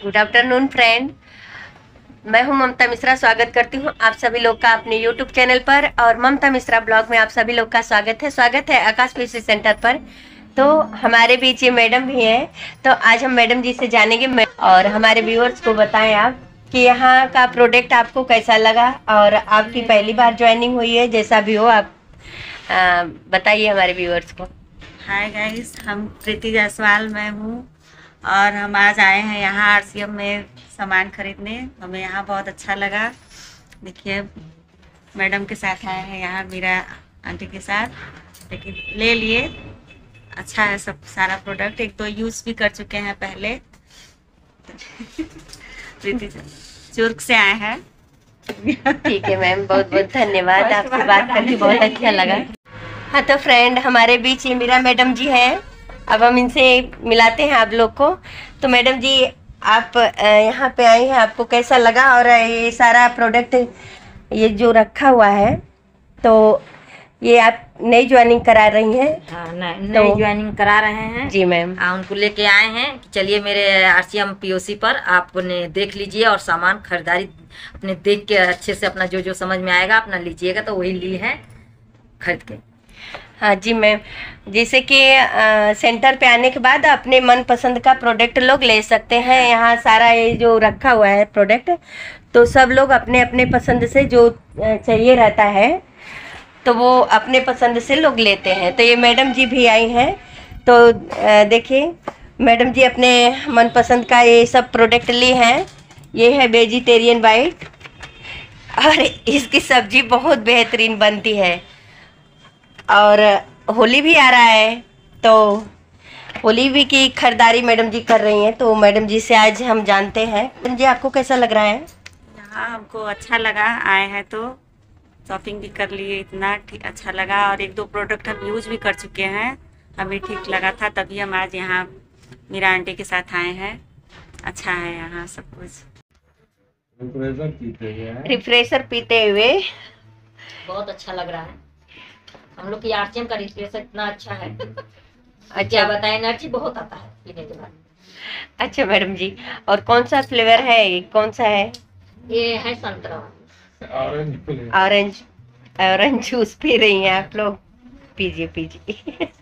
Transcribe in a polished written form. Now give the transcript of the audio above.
Good afternoon friend, मैं हूं ममता मिश्रा। स्वागत करती हूं आप सभी लोग का अपने यूट्यूब चैनल पर और ममता मिश्रा ब्लॉग में आप सभी लोग का स्वागत है आकाश पीसी सेंटर पर। तो हमारे बीच ये मैडम भी हैं, तो आज हम मैडम जी से जानेंगे और हमारे व्यूअर्स को बताएं आप कि यहाँ का प्रोडक्ट आपको कैसा लगा और आपकी पहली बार ज्वाइनिंग हुई है, जैसा भी हो आप बताइए हमारे व्यूअर्स को। हाय गाइस, हम प्रीति जायसवाल मैं हूँ और हम आज आए हैं यहाँ आरसीएम में सामान खरीदने। हमें यहाँ बहुत अच्छा लगा। देखिए, मैडम के साथ आए हैं यहाँ, मीरा आंटी के साथ, लेकिन ले लिए। अच्छा है सब सारा प्रोडक्ट, एक दो यूज़ भी कर चुके हैं पहले। प्रीति चुर्क से आए हैं। ठीक है मैम, बहुत बहुत धन्यवाद, आपसे बात करके बहुत अच्छा लगा। हाँ तो फ्रेंड, हमारे बीच ये मीरा मैडम जी हैं। अब हम इनसे मिलाते हैं आप लोग को। तो मैडम जी, आप यहाँ पे आई हैं, आपको कैसा लगा? और ये सारा प्रोडक्ट ये जो रखा हुआ है, तो ये आप नई ज्वाइनिंग करा रही हैं? हाँ, नई ज्वाइनिंग करा रहे हैं जी मैम। उनको लेके आए हैं कि चलिए मेरे आरसीएम पीओसी पर आपने देख लीजिए और सामान खरीदारी अपने देख के अच्छे से अपना जो जो समझ में आएगा अपना लीजिएगा। तो वही ली है खरीद के। हाँ जी मैम, जैसे कि सेंटर पे आने के बाद अपने मन पसंद का प्रोडक्ट लोग ले सकते हैं। यहाँ सारा ये जो रखा हुआ है प्रोडक्ट, तो सब लोग अपने अपने पसंद से जो चाहिए रहता है तो वो अपने पसंद से लोग लेते हैं। तो ये मैडम जी भी आई हैं, तो देखिए मैडम जी अपने मन पसंद का ये सब प्रोडक्ट ली हैं। ये है वेजिटेरियन वाइट और इसकी सब्जी बहुत बेहतरीन बनती है। और होली भी आ रहा है, तो होली भी की खरीदारी मैडम जी कर रही हैं। तो मैडम जी से आज हम जानते हैं। मैडम जी, आपको कैसा लग रहा है? यहाँ हमको अच्छा लगा, आए हैं तो शॉपिंग भी कर लिए, इतना अच्छा लगा। और एक दो प्रोडक्ट हम यूज भी कर चुके हैं, हमें ठीक लगा था, तभी हम आज यहाँ मीरा आंटी के साथ आए हैं। अच्छा है यहाँ सब कुछ। रिफ्रेशर पीते हुए बहुत अच्छा लग रहा है। हम लोग की आरसीएम का रिफ्रेशर इतना अच्छा है। अच्छा, क्या बताएं, एनर्जी बहुत आता है पीने के बाद। अच्छा मैडम जी, और कौन सा फ्लेवर है? ये कौन सा है? ये है संतरा, ऑरेंज। ऑरेंज जूस पी रही हैं आप लोग? पीजिए पीजिए।